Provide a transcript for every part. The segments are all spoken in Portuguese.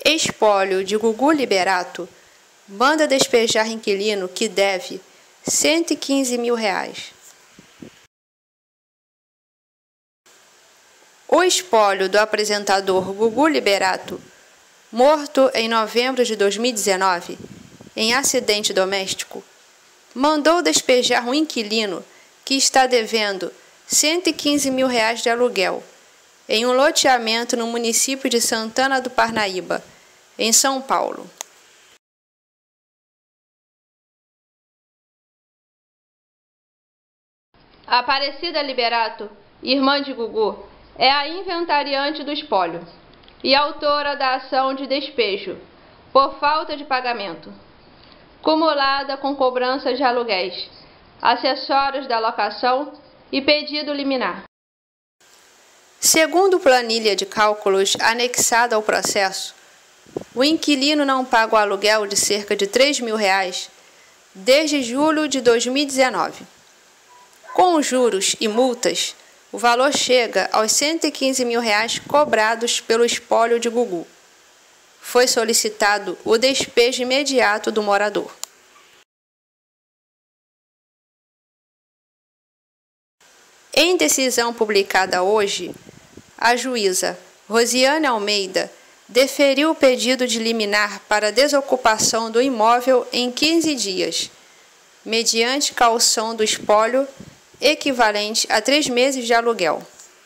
Espólio de Gugu Liberato manda despejar inquilino que deve R$115 mil. O espólio do apresentador Gugu Liberato, morto em novembro de 2019 em acidente doméstico, mandou despejar um inquilino que está devendo R$115 mil de aluguel em um loteamento no município de Santana do Parnaíba, em São Paulo. Aparecida Liberato, irmã de Gugu, é a inventariante do espólio e autora da ação de despejo por falta de pagamento, cumulada com cobranças de aluguéis, acessórios da locação e pedido liminar. Segundo planilha de cálculos anexada ao processo, o inquilino não paga o aluguel de cerca de R$3 mil desde julho de 2019. Com os juros e multas, o valor chega aos R$115 mil cobrados pelo espólio de Gugu. Foi solicitado o despejo imediato do morador. Em decisão publicada hoje, a juíza Rosiane Almeida deferiu o pedido de liminar para desocupação do imóvel em 15 dias, mediante caução do espólio equivalente a 3 meses de aluguel.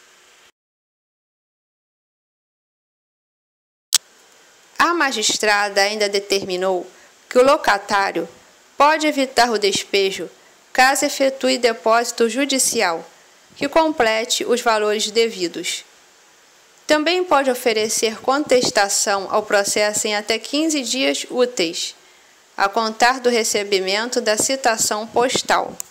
A magistrada ainda determinou que o locatário pode evitar o despejo caso efetue depósito judicial que complete os valores devidos. Também pode oferecer contestação ao processo em até 15 dias úteis, a contar do recebimento da citação postal.